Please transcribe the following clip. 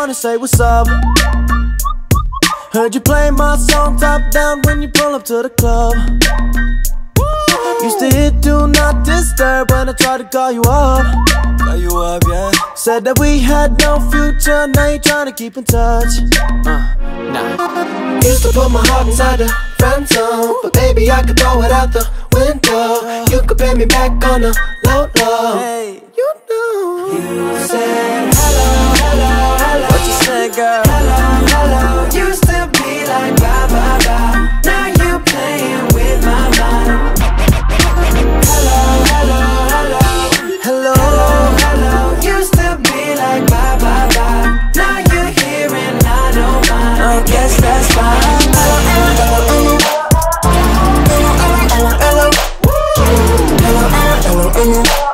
tryna say what's up. Heard you play my song top down when you pull up to the club. Used to hit do not disturb when I tried to call you up. Call you up, yeah. Said that we had no future, now you tryna keep in touch. Nah. Used to put my heart inside the friend zone, but baby I could throw it out the window. You could pay me back on the low low. Hey, you know. You said hello, hello, hello. What you said, girl? Hello, hello. Used to be like bye, bye, bye. Now you playing with my mind. Hello, hello, hello. Hello, hello. Used to be like bye, bye, bye. Now you're here and I don't mind. I guess that's fine. Hello, hello, hello. Hello, hello, hello. Hello, hello, hello.